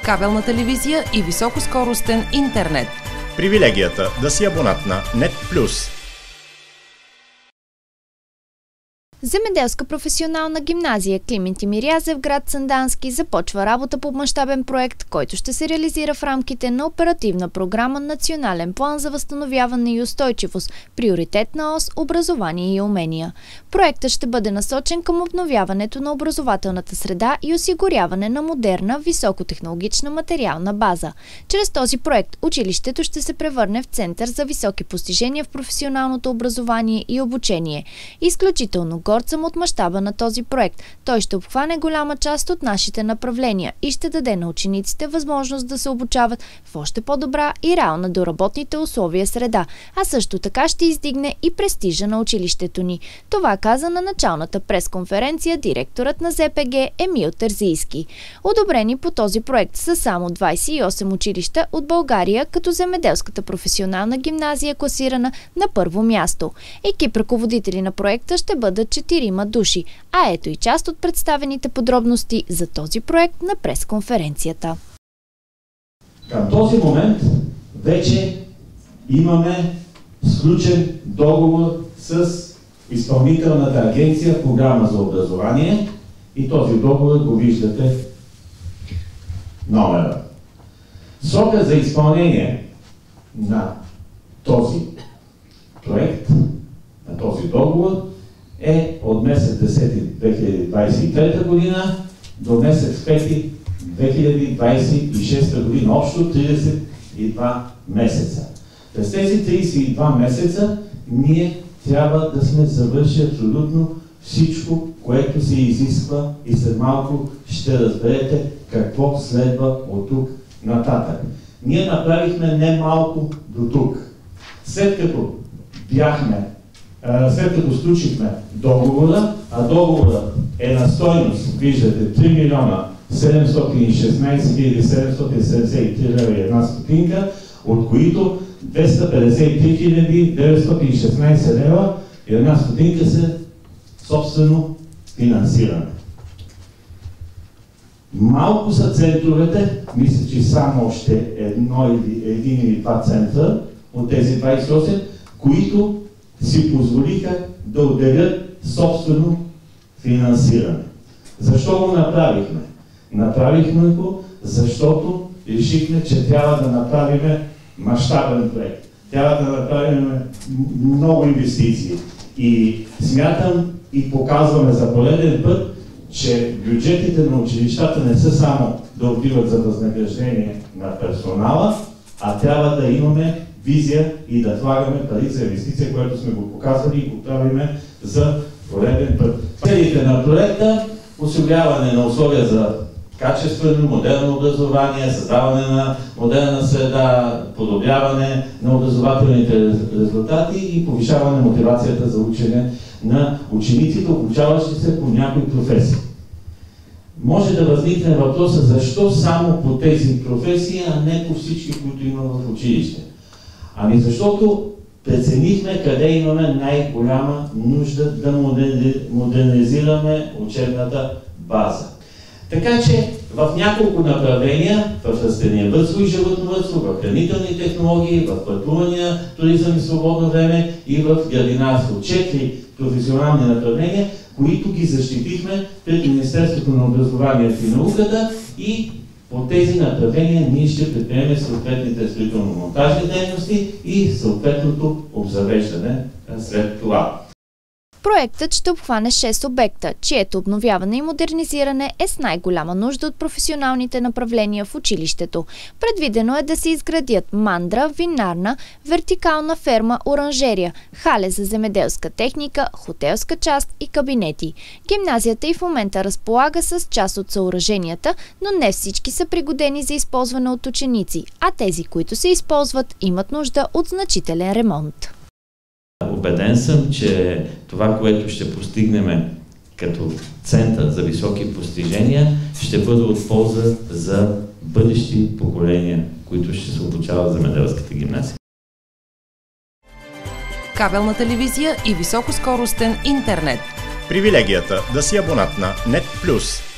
кабелна телевизия и високоскоростен интернет. Привилегията да си абонат на NET+. Земеделска професионална гимназия Климент Тимирязев, град Сандански, започва работа по мащабен проект, който ще се реализира в рамките на оперативна програма Национален план за възстановяване и устойчивост, приоритетна ос образование и умения. Проектът ще бъде насочен към обновяването на образователната среда и осигуряване на модерна, високотехнологична материална база. Чрез този проект училището ще се превърне в център за високи постижения в професионалното образование и обучение. Изключително горд съм от мащаба на този проект. Той ще обхване голяма част от нашите направления и ще даде на учениците възможност да се обучават в още по-добра и реална до работните условия среда, а също така ще издигне и престижа на училището ни. Това каза на началната пресконференция директорът на ЗПГ Емил Терзийски. Одобрени по този проект са само 28 училища от България, като Земеделската професионална гимназия е класирана на първо място. Екип ръководители на проекта ще бъдат 4 души, а ето и част от представените подробности за този проект на пресконференцията. Към този момент вече имаме сключен договор с Изпълнителната агенция Програма за образование и този договор го виждате номера. Срока за изпълнение на този проект, на този договор е от месец 10 2023 година до месец 5 2026 година, общо 32 месеца. През тези 32 месеца ние трябва да сме завършили абсолютно всичко, което се изисква и след малко ще разберете какво следва от тук нататък. Ние направихме не малко до тук. След като сключихме договора, а договора е на стойност, виждате, 3 милиона 716 773 лева и една стотинка, от които 253 916 лева и една стотинка са собствено финансиране. Малко са центровете, мисля, че само още един или два центъра от тези 28, които си позволиха да отделят собствено финансиране. Защо го направихме? Направихме го, защото решихме, че трябва да направим мащабен проект. Трябва да направим много инвестиции. И смятам и показваме за пореден път, че бюджетите на училищата не са само да отиват за възнаграждение на персонала, а трябва да имаме визия и да влагаме пари за инвестиция, което сме го показвали и го правиме за пореден път. Целите на проекта – осигуряване на условия за качествено, модерно образование, създаване на модерна среда, подобряване на образователните резултати и повишаване на мотивацията за учене на учениците, обучаващи се по някои професии. Може да възникне въпроса защо само по тези професии, а не по всички, които има в училище. Ами защото преценихме къде имаме най-голяма нужда да модернизираме учебната база. Така че в няколко направления, в растениевъдство и животновъдство, в хранителни технологии, в пътувания, туризъм и свободно време и в градинарство. 4 професионални направления, които ги защитихме пред Министерството на образованието и науката и по тези направления ние ще предприемем съответните строително-монтажни дейности и съответното обзавеждане след това. Проектът ще обхване 6 обекта, чието обновяване и модернизиране е с най-голяма нужда от професионалните направления в училището. Предвидено е да се изградят мандра, винарна, вертикална ферма, оранжерия, хале за земеделска техника, хотелска част и кабинети. Гимназията и в момента разполага с част от съоръженията, но не всички са пригодени за използване от ученици, а тези, които се използват, имат нужда от значителен ремонт. Убеден съм, че това, което ще постигнем като център за високи постижения, ще бъде от полза за бъдещи поколения, които ще се обучават в земеделската гимназия. Кабелна телевизия и високоскоростен интернет. Привилегията да си абонат на NET+.